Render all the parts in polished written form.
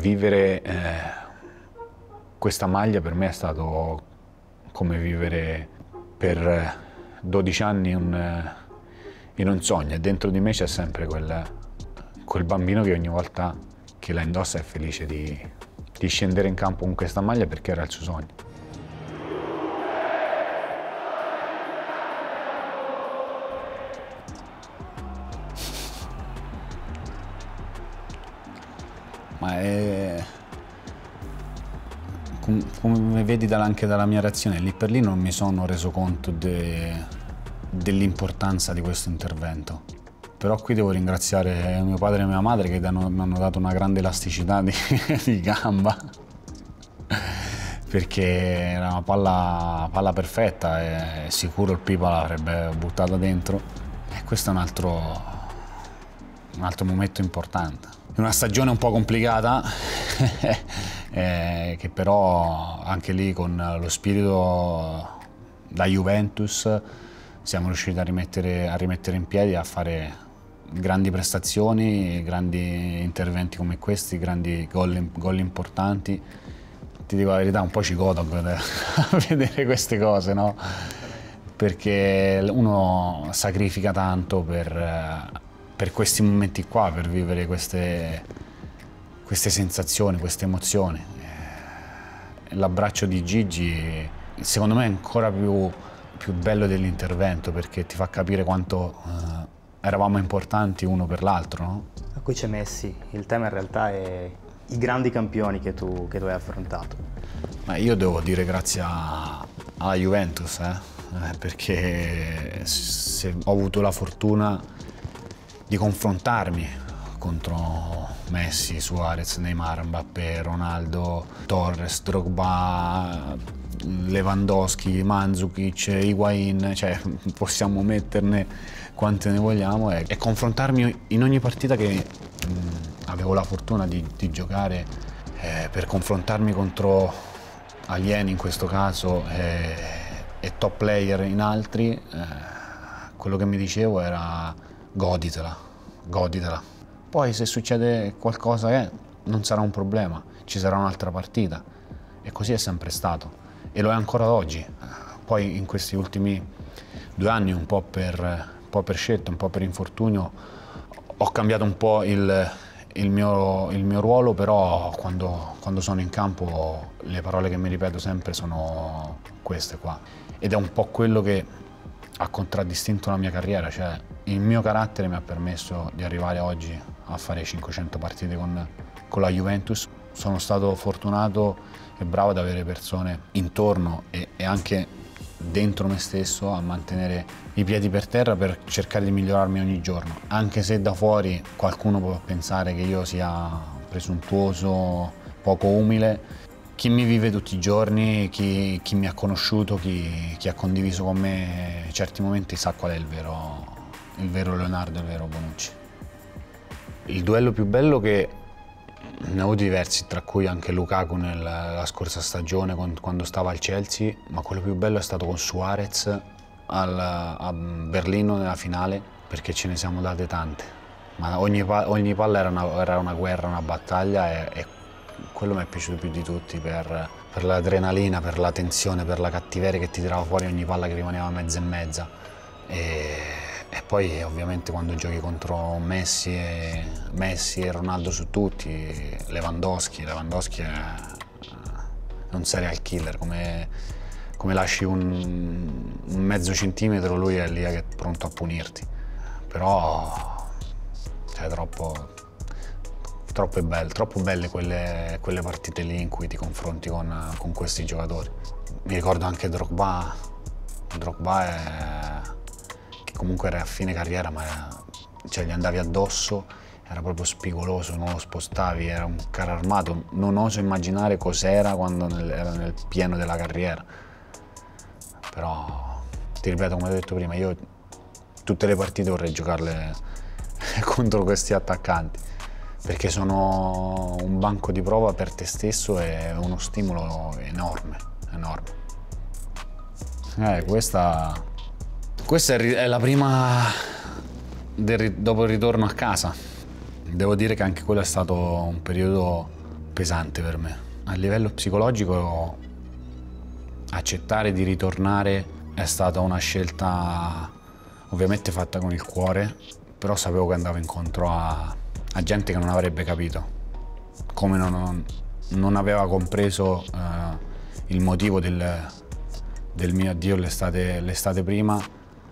vivere questa maglia per me è stato come vivere per 12 anni in un sogno, e dentro di me c'è sempre quel bambino che ogni volta che la indossa è felice di scendere in campo con questa maglia perché era il suo sogno. Ma come vedi anche dalla mia reazione, lì per lì non mi sono reso conto dell'importanza di questo intervento. Però qui devo ringraziare mio padre e mia madre che mi hanno dato una grande elasticità di gamba, perché era una palla perfetta e sicuro il Pipa l'avrebbe buttata dentro. E questo è un altro momento importante. È una stagione un po' complicata, che però anche lì con lo spirito da Juventus siamo riusciti a rimettere in piedi, a fare grandi prestazioni, grandi interventi come questi, grandi gol importanti. Ti dico la verità, un po' ci godo a vedere queste cose, no? Perché uno sacrifica tanto per questi momenti qua, per vivere queste sensazioni, queste emozioni. L'abbraccio di Gigi secondo me è ancora più bello dell'intervento, perché ti fa capire quanto eravamo importanti uno per l'altro, no? A cui c'è Messi, il tema in realtà è i grandi campioni che tu hai affrontato. Ma io devo dire grazie alla Juventus, perché se ho avuto la fortuna di confrontarmi contro Messi, Suarez, Neymar, Mbappé, Ronaldo, Torres, Drogba, Lewandowski, Mandzukic, Higuain, cioè possiamo metterne quante ne vogliamo, e confrontarmi in ogni partita che avevo la fortuna di giocare, per confrontarmi contro alieni in questo caso e top player in altri. Quello che mi dicevo era: goditela, goditela. Poi se succede qualcosa non sarà un problema, ci sarà un'altra partita. E così è sempre stato. E lo è ancora oggi. Poi in questi ultimi 2 anni, un po' per scelta, un po' per infortunio, ho cambiato un po' il mio ruolo, però quando sono in campo le parole che mi ripeto sempre sono queste qua. Ed è un po' quello che ha contraddistinto la mia carriera, cioè il mio carattere mi ha permesso di arrivare oggi a fare 500 partite con la Juventus. Sono stato fortunato e bravo ad avere persone intorno e anche dentro me stesso a mantenere i piedi per terra per cercare di migliorarmi ogni giorno. Anche se da fuori qualcuno può pensare che io sia presuntuoso, poco umile, chi mi vive tutti i giorni, chi mi ha conosciuto, chi ha condiviso con me certi momenti sa qual è il vero Leonardo, il vero Bonucci. Il duello più bello, che ne ho avuti diversi, tra cui anche Lukaku nella scorsa stagione quando stava al Chelsea, ma quello più bello è stato con Suarez a Berlino nella finale, perché ce ne siamo date tante. Ma ogni palla era una guerra, una battaglia, e quello mi è piaciuto più di tutti per l'adrenalina, per la tensione, per la cattiveria che ti tirava fuori ogni palla che rimaneva mezza e mezza. E poi ovviamente quando giochi contro Messi e Ronaldo su tutti, Lewandowski è un serial killer, come lasci un mezzo centimetro lui è lì che è pronto a punirti. Però cioè, troppo belle quelle partite lì in cui ti confronti con questi giocatori. Mi ricordo anche Drogba che comunque era a fine carriera, ma cioè, gli andavi addosso, era proprio spigoloso, non lo spostavi, era un carro armato. Non oso immaginare cos'era quando era nel pieno della carriera. Però ti ripeto, come ho detto prima, io tutte le partite vorrei giocarle contro questi attaccanti, perché sono un banco di prova per te stesso e uno stimolo enorme. Questa è la prima dopo il ritorno a casa. Devo dire che anche quello è stato un periodo pesante per me. A livello psicologico accettare di ritornare è stata una scelta ovviamente fatta con il cuore, però sapevo che andavo incontro a gente che non avrebbe capito, come non aveva compreso il motivo del mio addio l'estate prima,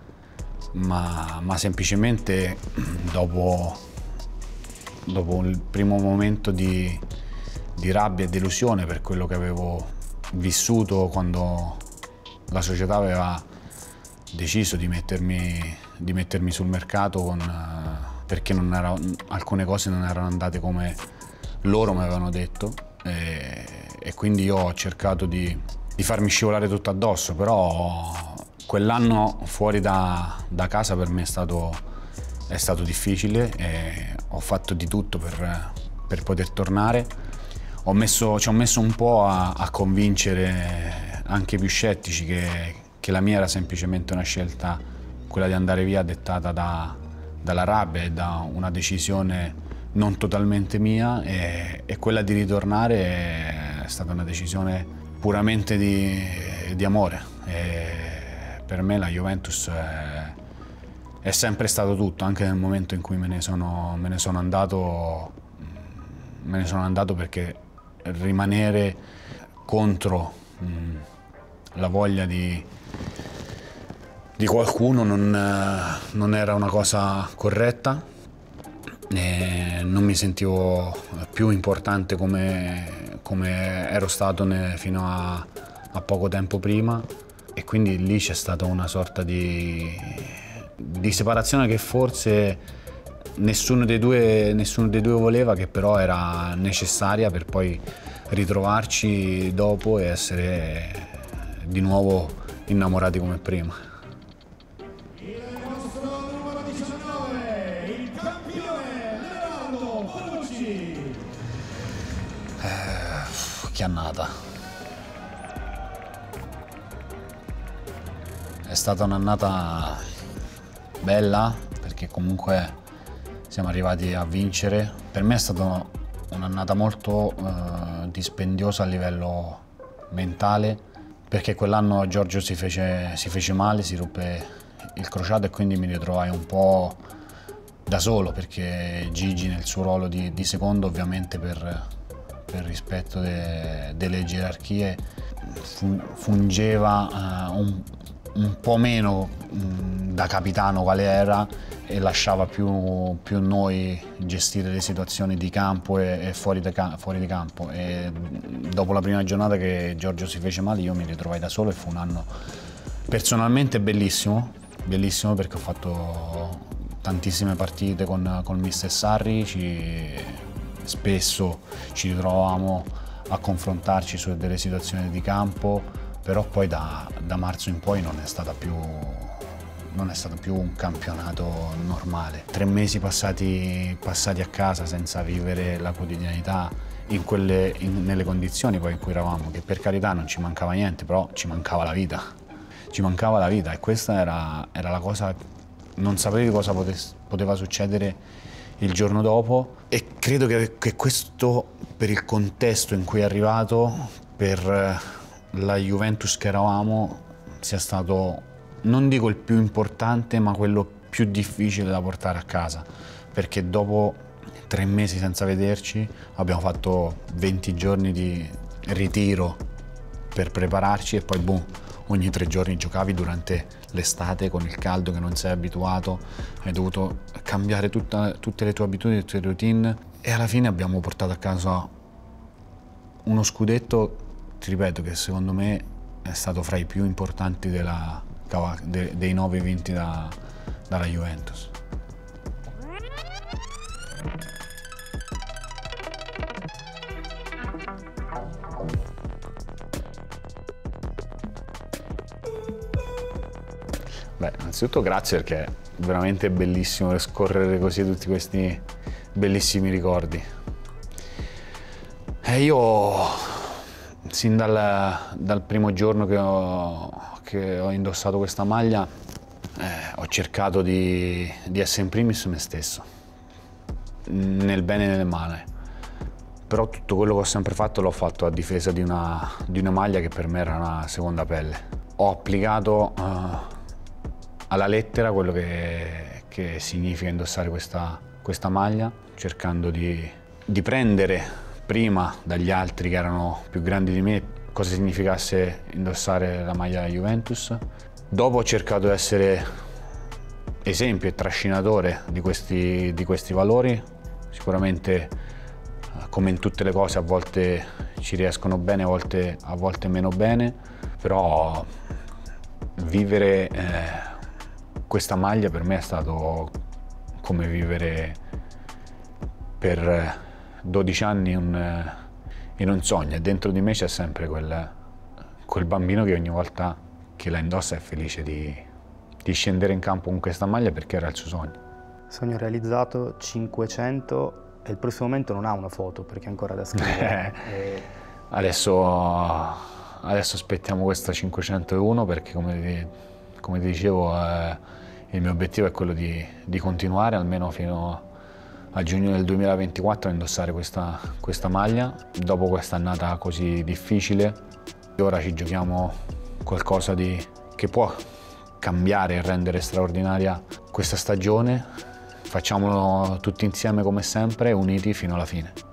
ma semplicemente dopo il primo momento di rabbia e delusione per quello che avevo vissuto quando la società aveva deciso di mettermi sul mercato perché alcune cose non erano andate come loro mi avevano detto, e quindi io ho cercato di farmi scivolare tutto addosso, però quell'anno fuori da casa per me è stato difficile e ho fatto di tutto per poter tornare. Ci ho messo un po' a convincere anche i più scettici che la mia era semplicemente una scelta, quella di andare via, dettata dalla rabbia e da una decisione non totalmente mia, e quella di ritornare è stata una decisione puramente di amore. E per me la Juventus è sempre stato tutto, anche nel momento in cui me ne sono andato perché rimanere contro la voglia di qualcuno non era una cosa corretta, e non mi sentivo più importante come ero stato fino a poco tempo prima, e quindi lì c'è stata una sorta di separazione che forse nessuno dei due voleva, che però era necessaria per poi ritrovarci dopo e essere di nuovo innamorati come prima. Il nostro numero 19, il campione Leonardo Bonucci. Che annata. È stata un'annata bella, perché comunque siamo arrivati a vincere. Per me è stata un'annata molto dispendiosa a livello mentale, perché quell'anno Giorgio si fece male, si ruppe il crociato, e quindi mi ritrovai un po' da solo, perché Gigi nel suo ruolo di secondo, ovviamente per rispetto delle gerarchie, fungeva un po' meno da capitano quale era, e lasciava più noi gestire le situazioni di campo e fuori di campo. E dopo la prima giornata che Giorgio si fece male, io mi ritrovai da solo, e fu un anno personalmente bellissimo, perché ho fatto tantissime partite con mister Sarri, spesso ci ritrovavamo a confrontarci su delle situazioni di campo, però poi da marzo in poi non è stato più un campionato normale. 3 mesi passati a casa senza vivere la quotidianità nelle condizioni poi in cui eravamo, che per carità non ci mancava niente, però ci mancava la vita. E questa era la cosa, non sapevi cosa poteva succedere il giorno dopo, e credo che questo, per il contesto in cui è arrivato, per la Juventus che eravamo, sia stato, non dico il più importante, ma quello più difficile da portare a casa, perché dopo 3 mesi senza vederci abbiamo fatto 20 giorni di ritiro per prepararci, e poi boom, ogni 3 giorni giocavi durante l'estate con il caldo che non sei abituato, hai dovuto cambiare tutte le tue abitudini, tutte le routine, e alla fine abbiamo portato a casa uno scudetto, ti ripeto, che secondo me è stato fra i più importanti dei 9 vinti dalla Juventus. Beh, innanzitutto grazie, perché è veramente bellissimo scorrere così tutti questi bellissimi ricordi. E io, sin dal primo giorno che ho indossato questa maglia, ho cercato di essere in primis me stesso, nel bene e nel male, Però tutto quello che ho sempre fatto l'ho fatto a difesa di una maglia che per me era una seconda pelle. Ho applicato alla lettera quello che significa indossare questa maglia, cercando di prendere prima dagli altri che erano più grandi di me cosa significasse indossare la maglia della Juventus. Dopo ho cercato di essere esempio e trascinatore di questi valori. Sicuramente, come in tutte le cose, a volte ci riescono bene, a volte meno bene, però vivere questa maglia per me è stato come vivere per 12 anni in un sogno, e dentro di me c'è sempre quel bambino che ogni volta che la indossa è felice di scendere in campo con questa maglia, perché era il suo sogno. Sogno realizzato, 500, e il prossimo momento non ha una foto perché è ancora da scrivere. Adesso aspettiamo questa 501 perché come ti dicevo il mio obiettivo è quello di continuare almeno fino a giugno del 2024 a indossare questa maglia. Dopo questa annata così difficile, ora ci giochiamo qualcosa che può cambiare e rendere straordinaria questa stagione. Facciamolo tutti insieme come sempre, uniti fino alla fine.